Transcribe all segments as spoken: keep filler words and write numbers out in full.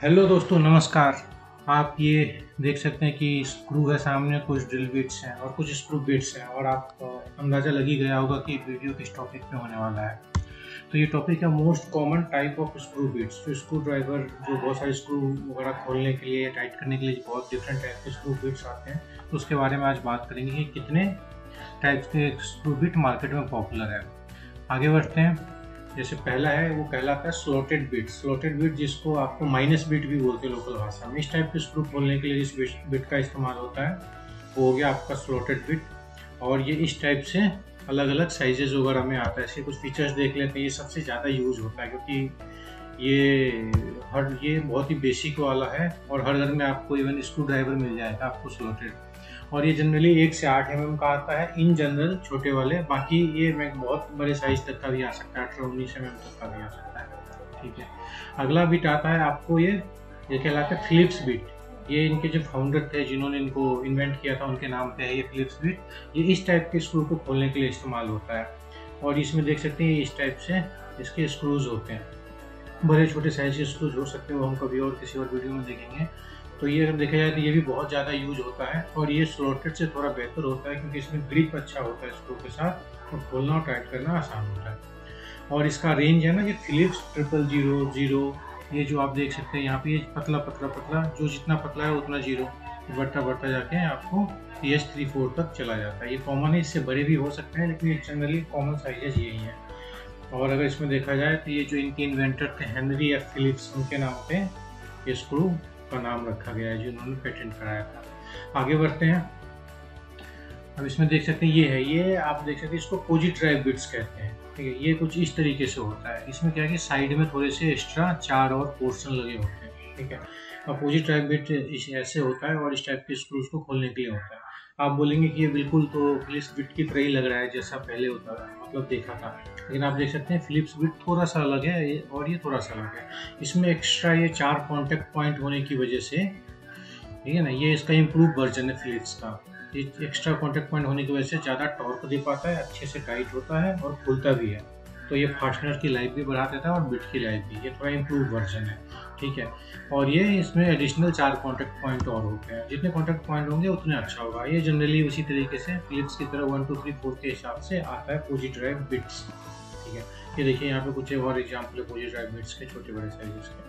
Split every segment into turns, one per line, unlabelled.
Hello दोस्तों, नमस्कार। आप ये देख सकते हैं कि स्क्रू है सामने, कुछ ड्रिल बिट्स हैं और कुछ स्क्रू बिट्स हैं और आपको अंदाज़ा लग ही गया होगा कि वीडियो किस टॉपिक पे होने वाला है। तो ये टॉपिक है most common type of screw bits. जो स्क्रू ड्राइवर जो बहुत सारे स्क्रू वगैरह खोलने के लिए, टाइट करने के लिए बहुत डिफरेंट टाइप के स्क्रू बिट्स आते हैं, तो उसके बारे में आज बात करेंगे कि कितने टाइप्स के स्क्रू बिट मार्केट में पॉपुलर है। आगे बढ़ते हैं। जैसे पहला है वो कहलाता है स्लॉटेड बिट। स्लॉटेड बिट जिसको आपको माइनस बिट भी बोलते हैं लोकल भाषा में। इस टाइप के स्क्रू खोलने के लिए जिस बिट का इस्तेमाल होता है वो हो गया आपका स्लॉटेड बिट। और ये इस टाइप से अलग अलग साइजेस वगैरह में आता है। इसके कुछ फीचर्स देख लेते हैं। ये सबसे ज़्यादा यूज होता है क्योंकि ये हर ये बहुत ही बेसिक वाला है और हर घर में आपको इवन स्क्रू ड्राइवर मिल जाएगा आपको स्लॉटेड। और ये जनरली एक से आठ एम एम का आता है इन जनरल, छोटे वाले। बाकी ये मैं बहुत बड़े साइज तक का भी आ सकता है, अठारह उन्नीस एम एम तक का भी आ सकता है। ठीक है, अगला बिट आता है आपको ये ये कहलाता है फिलिप्स बिट। ये इनके जो फाउंडर थे जिन्होंने इनको इन्वेंट किया था उनके नाम पे है ये फिलिप्स बिट। ये इस टाइप के स्क्रू को खोलने के लिए इस्तेमाल होता है। और इसमें देख सकते हैं इस टाइप से इसके स्क्रूज होते हैं। बड़े छोटे साइज के स्क्रूज हो सकते हैं, वो हम कभी और किसी और वीडियो में देखेंगे। तो ये अगर देखा जाए तो ये भी बहुत ज़्यादा यूज होता है और ये स्लॉटेड से थोड़ा बेहतर होता है क्योंकि इसमें ग्रिप अच्छा होता है स्क्रू के साथ और खोलना और टाइट करना आसान होता है। और इसका रेंज है ना, ये फिलिप्स ट्रिपल जीरो जीरो, ये जो आप देख सकते हैं यहाँ पे ये पतला पतला पतला, जो जितना पतला है उतना जीरो, बढ़ता बढ़ता जाके आपको पी एच थ्री फोर तक चला जाता है। ये कॉमन है, इससे बड़े भी हो सकते हैं लेकिन जनरली कॉमन साइजेज यही है। और अगर इसमें देखा जाए तो ये जो इनके इन्वेंटर थे हेनरी एफ फिलिप्स, उनके नाम पे ये स्क्रू का नाम रखा गया है जो उन्होंने पेटेंट कराया था। आगे बढ़ते हैं। अब इसमें देख सकते हैं ये है, ये आप देख सकते हैं इसको पोजिट ड्राइव बिट्स कहते हैं। ठीक है, ये कुछ इस तरीके से होता है। इसमें क्या है कि साइड में थोड़े से एक्स्ट्रा चार और पोर्शन लगे होते हैं। ठीक है, अपोजिट ड्राइव बिट ऐसे होता है और इस टाइप के स्क्रूज को खोलने के लिए होता है। आप बोलेंगे कि ये बिल्कुल तो फिलिप्स बिट की तरह ही लग रहा है जैसा पहले होता था, मतलब देखा था, लेकिन आप देख सकते हैं फिलिप्स बिट थोड़ा सा अलग है और ये थोड़ा सा अलग है। इसमें एक्स्ट्रा ये चार कॉन्टेक्ट पॉइंट होने की वजह से, ठीक है ना, ये इसका इम्प्रूव वर्जन है फिलिप्स का। ये एक्स्ट्रा कॉन्टेक्ट पॉइंट होने की वजह से ज़्यादा टॉर्क दे पाता है, अच्छे से टाइट होता है और खुलता भी है। तो ये फास्टनर की लाइफ भी बढ़ा देता है और बिट की लाइफ भी। ये थोड़ा इम्प्रूव वर्जन है। ठीक है, और ये इसमें एडिशनल चार कॉन्टेक्ट पॉइंट और होते हैं। जितने कॉन्टेक्ट पॉइंट होंगे उतने अच्छा होगा। ये जनरली उसी तरीके से फिलिप्स की तरह वन टू थ्री फोर के हिसाब से आता है पोजिट ड्राइव बिट्स। ठीक है, ये देखिए यहाँ पे कुछ और एग्जाम्पल है पोजिट ड्राइव बिट्स के, छोटे बड़े साइजेस के।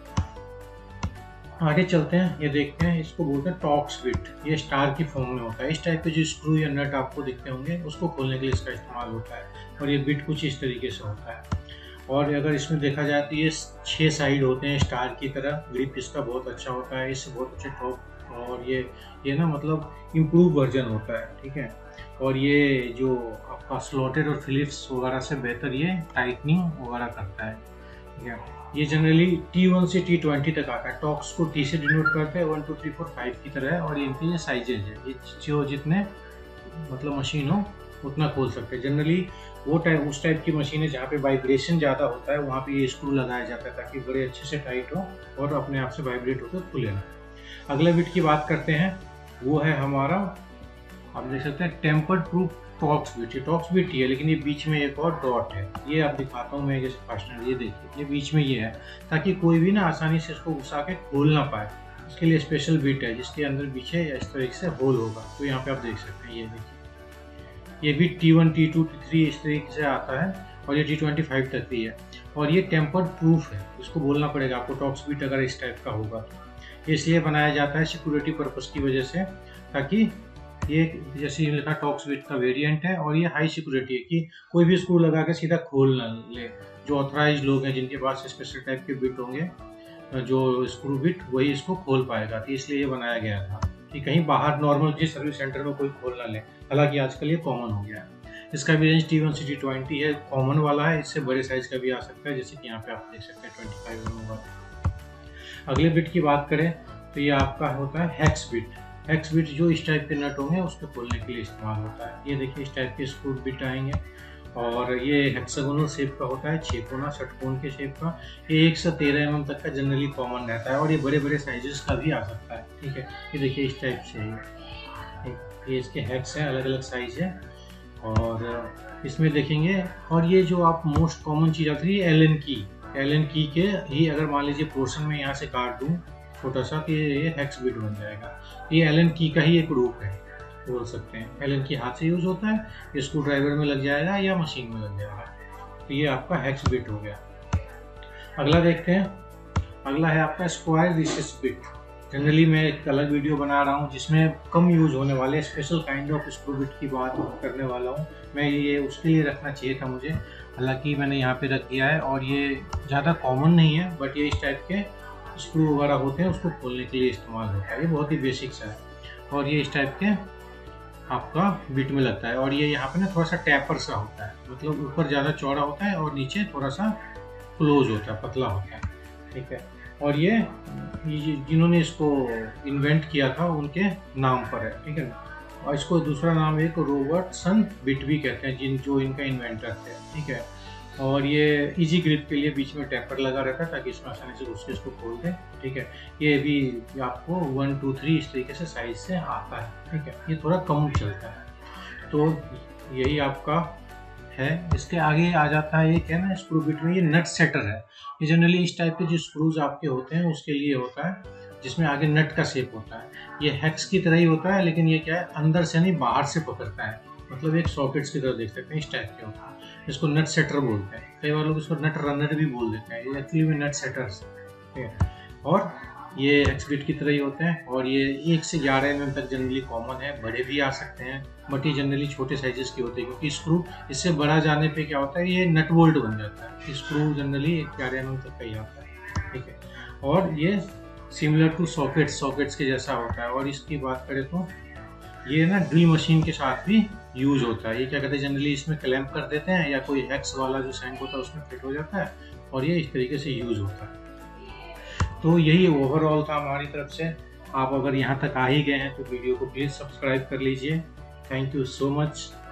आगे चलते हैं, ये देखते हैं, इसको बोलते हैं टॉक्स बिट। ये स्टार की फॉर्म में होता है। इस टाइप के जो स्क्रू या नट आपको दिखते होंगे उसको खोलने के लिए इसका इस्तेमाल होता है और ये बिट कुछ इस तरीके से होता है। और अगर इसमें देखा जाए तो ये छः साइड होते हैं स्टार की तरह। ग्रिप इसका बहुत अच्छा होता है, इससे बहुत अच्छे टॉप, और ये ये ना मतलब इम्प्रूव वर्जन होता है। ठीक है, और ये जो आपका स्लॉटेड और फिलिप्स वगैरह से बेहतर ये टाइटनिंग वगैरह करता है। ठीक है, ये जनरली टी वन से टी ट्वेंटी तक आता है। टॉक्स को टी से डिनोट करते हैं, one two three four five की तरह है। और इनके ये साइजेज है, ये जो जितने मतलब मशीन हो उतना खोल सकते हैं। जनरली वो टाइप उस टाइप की मशीन है जहाँ पे वाइब्रेशन ज़्यादा होता है, वहाँ पे ये स्क्रू लगाया जाता है ताकि बड़े अच्छे से टाइट हो और अपने आप से वाइब्रेट होकर खुले ना। अगले बिट की बात करते हैं, वो है हमारा, आप देख सकते हैं टेम्पर्ड प्रूफ टॉक्स बिट। ये टॉक्स बिट ही है लेकिन ये बीच में एक और डॉट है। ये आप दिखाता हूँ मैं, जैसे फास्टनर, ये देखिए ये बीच में ये है ताकि कोई भी ना आसानी से इसको घुसा के खोल ना पाए। इसके लिए स्पेशल बिट है जिसके अंदर पीछे इस तरीके से होल होगा। तो यहाँ पे आप देख सकते हैं, ये देखिए ये भी T one T two T three इस तरीके से आता है और ये टी ट्वेंटी फाइव तक भी है। और ये टेम्पर्ड प्रूफ है, इसको बोलना पड़ेगा आपको टॉक्स बिट अगर इस टाइप का होगा तो। इसलिए बनाया जाता है सिक्योरिटी पर्पस की वजह से, ताकि ये जैसे लिखा टॉक्स बिट का वेरिएंट है और ये हाई सिक्योरिटी है कि कोई भी स्क्रू लगा के सीधा खोल ना ले। जो ऑथराइज लोग हैं जिनके पास स्पेशल टाइप के बिट होंगे, जो स्क्रू बिट, वही इसको खोल पाएगा। तो इसलिए ये बनाया गया था कि कहीं बाहर नॉर्मल जिस सर्विस सेंटर में कोई खोल ना ले। हालांकि आजकल ये कॉमन हो गया है। इसका भी रेंज टी वन से टी ट्वेंटी है, कॉमन वाला है। इससे बड़े साइज का भी आ सकता है, जैसे कि यहाँ पे आप देख सकते हैं ट्वेंटी फाइव एम एम वाला। अगले बिट की बात करें तो ये आपका होता है हेक्स बिट। हेक्स बिट जो इस टाइप के नट होंगे उसको खोलने के लिए इस्तेमाल होता है। ये देखिए इस टाइप के स्क्रू बिट आएंगे और ये हेक्सागोनल शेप का होता है, छः कोना षटकोण के शेप का। ये एक से तेरह एम एम तक का जनरली कॉमन रहता है और ये बड़े बड़े साइजेस का भी आ सकता है। ठीक है, ये देखिए इस टाइप से है, ये इसके हेक्स हैं, अलग अलग साइज है। और इसमें देखेंगे, और ये जो आप मोस्ट कॉमन चीज़ आती है एलन की, एलन की के ही अगर मान लीजिए पोर्शन में यहाँ से काट दूँ छोटा सा कि ये हेक्स बिट बन जाएगा। ये एलन की का ही एक रूप है बोल सकते हैं। एलन की हाथ से यूज होता है, ये स्क्रू ड्राइवर में लग जाएगा या मशीन में लग जाएगा। तो ये आपका हेक्स बिट हो गया। अगला देखते हैं, अगला है आपका स्क्वायर रिसेस बिट। जनरली मैं एक अलग वीडियो बना रहा हूँ जिसमें कम यूज होने वाले special kind of screw bit की बात करने वाला हूँ मैं। ये उसके लिए रखना चाहिए था मुझे, हालांकि मैंने यहाँ पे रख दिया है। और ये ज़्यादा कॉमन नहीं है, बट ये इस टाइप के स्क्रू वगैरह होते हैं उसको खोलने के लिए इस्तेमाल होता है। ये बहुत ही बेसिक सा है और ये इस टाइप के आपका बिट में लगता है। और ये यहाँ पे ना थोड़ा सा टैपर सा होता है, मतलब ऊपर ज़्यादा चौड़ा होता है और नीचे थोड़ा सा क्लोज होता है, पतला होता है, ठीक है। और ये, ये जिन्होंने इसको इन्वेंट किया था उनके नाम पर है, ठीक है ना। और इसको दूसरा नाम एक रॉबर्टसन बिट भी कहते हैं, जिन जो इनका इन्वेंटर थे, ठीक है। और ये इजी ग्रिप के लिए बीच में टैपर लगा रहता है ताकि इसमें आसानी से घुस के इसको खोल दें, ठीक है। ये भी आपको वन टू थ्री इस तरीके से साइज से आता है, ठीक है। ये थोड़ा कम चलता है। तो यही आपका है। इसके आगे आ जाता है एक है ना स्क्रू बिट में, ये नट सेटर है। ये जनरली इस टाइप के जो स्क्रूज आपके होते हैं उसके लिए होता है, जिसमें आगे नट का शेप होता है। ये हेक्स की तरह ही होता है, लेकिन ये क्या है, अंदर से नहीं बाहर से पकड़ता है, मतलब एक सॉकेट्स की तरह देख सकते हैं, इस टाइप के होता है। इसको नट सेटर बोलते हैं, कई बार लोग इसको नट रनर भी बोल देते हैं। ये एक्चुअली में नट सेटर्स है। और ये हेक्स बिट की तरह ही होते हैं। और ये एक से ग्यारह एम एम तक जनरली कॉमन है, बड़े भी आ सकते हैं, बट ये जनरली छोटे साइजेस की होते हैं, क्योंकि स्क्रू इससे बड़ा जाने पे क्या होता है, ये नट बोल्ट बन जाता है। स्क्रू जनरली ग्यारह एम एम तक का ही आता है, ठीक है। और ये सिमिलर टू सॉकेट्स सॉकेट्स के जैसा होता है। और इसकी बात करें तो ये ना ड्रिल मशीन के साथ भी यूज होता है। ये क्या कहते हैं, जनरली इसमें क्लैंप कर देते हैं या कोई हेक्स वाला जो सैंक होता है उसमें फिट हो जाता है और ये इस तरीके से यूज होता है। तो यही ओवरऑल था हमारी तरफ से। आप अगर यहाँ तक आ ही गए हैं तो वीडियो को प्लीज़ सब्सक्राइब कर लीजिए। Thank you so much.